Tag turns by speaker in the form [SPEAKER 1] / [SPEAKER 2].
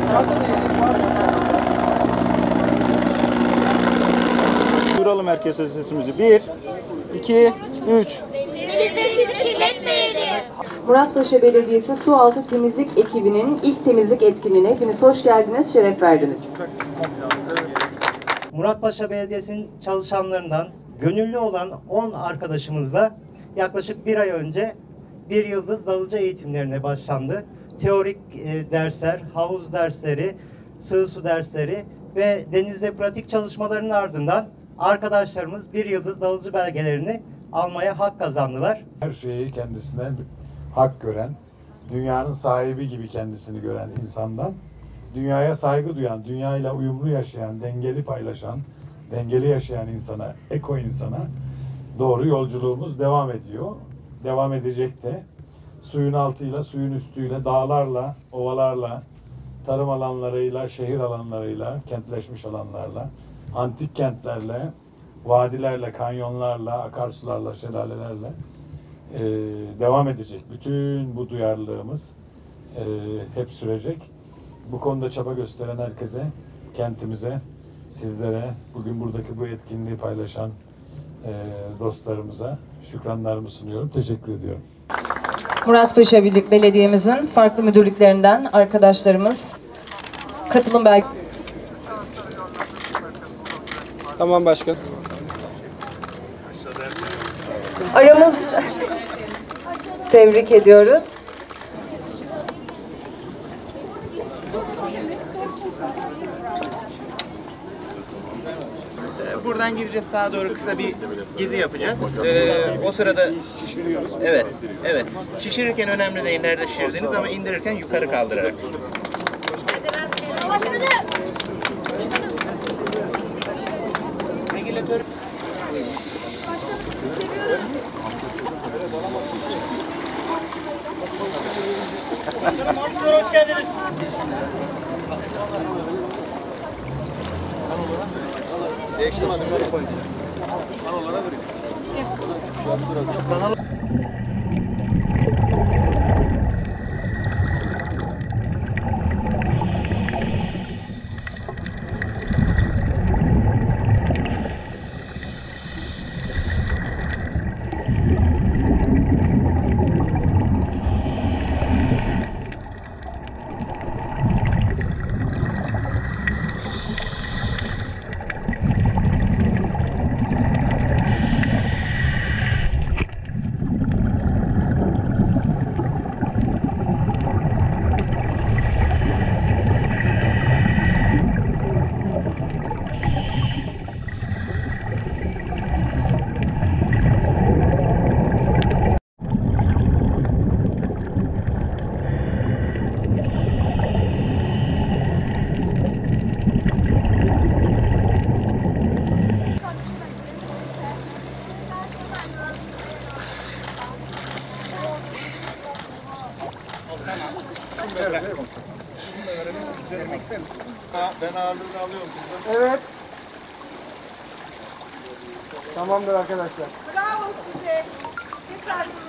[SPEAKER 1] Duyuralım herkese sesimizi. 1, 2, 3.
[SPEAKER 2] Denizlerimizi kirletmeyelim.
[SPEAKER 3] Muratpaşa Belediyesi Sualtı Temizlik ekibinin ilk temizlik etkinliğine hepiniz hoş geldiniz, şeref verdiniz.
[SPEAKER 4] Muratpaşa Belediyesi'nin çalışanlarından gönüllü olan 10 arkadaşımızla yaklaşık bir ay önce bir yıldız dalıcı eğitimlerine başlandı. Teorik dersler, havuz dersleri, sığ su dersleri ve denizde pratik çalışmaların ardından arkadaşlarımız bir yıldız dalıcı belgelerini almaya hak kazandılar.
[SPEAKER 5] Her şeyi kendisine hak gören, dünyanın sahibi gibi kendisini gören insandan, dünyaya saygı duyan, dünyayla uyumlu yaşayan, dengeli paylaşan, dengeli yaşayan insana, eko insana doğru yolculuğumuz devam ediyor. Devam edecek de suyun altıyla, suyun üstüyle, dağlarla, ovalarla, tarım alanlarıyla, şehir alanlarıyla, kentleşmiş alanlarla, antik kentlerle, vadilerle, kanyonlarla, akarsularla, şelalelerle devam edecek. Bütün bu duyarlılığımız hep sürecek. Bu konuda çaba gösteren herkese, kentimize, sizlere, bugün buradaki bu etkinliği paylaşan dostlarımıza şükranlarımı sunuyorum. Teşekkür ediyorum.
[SPEAKER 3] Muratpaşa Belediye'mizin farklı müdürlüklerinden arkadaşlarımız katılım belge...
[SPEAKER 1] Tamam başkan.
[SPEAKER 3] Aramız... Tebrik ediyoruz.
[SPEAKER 6] Buradan gireceğiz, sağa doğru kısa bir gezi yapacağız. O sırada evet. Şişirirken önemli değil nerede şişirdiğiniz ama indirirken yukarı kaldırarak. Regülatör. Başkanım, hoş geldiniz. Değiştim hadi. Kanolara vereyim. Ben ağırlığını alıyorum.
[SPEAKER 1] Evet. Tamamdır arkadaşlar.
[SPEAKER 2] Bravo size. Tekrar